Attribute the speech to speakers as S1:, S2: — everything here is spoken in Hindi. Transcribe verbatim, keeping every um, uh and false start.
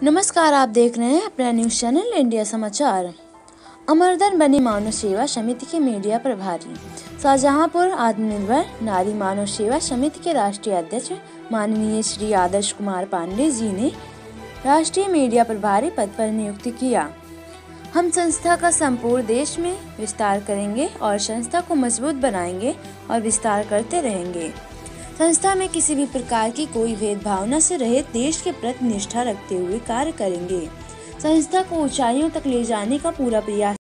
S1: नमस्कार, आप देख रहे हैं अपना न्यूज़ चैनल इंडिया समाचार। अमरदन बनी मानव सेवा समिति के मीडिया प्रभारी। शाहजहांपुर आत्मनिर्भर नारी मानव सेवा समिति के राष्ट्रीय अध्यक्ष माननीय श्री आदर्श कुमार पांडे जी ने राष्ट्रीय मीडिया प्रभारी पद पर नियुक्त किया। हम संस्था का संपूर्ण देश में विस्तार करेंगे और संस्था को मजबूत बनाएंगे और विस्तार करते रहेंगे। संस्था में किसी भी प्रकार की कोई भेदभावना से रहित देश के प्रति निष्ठा रखते हुए कार्य करेंगे। संस्था को ऊंचाइयों तक ले जाने का पूरा प्रयास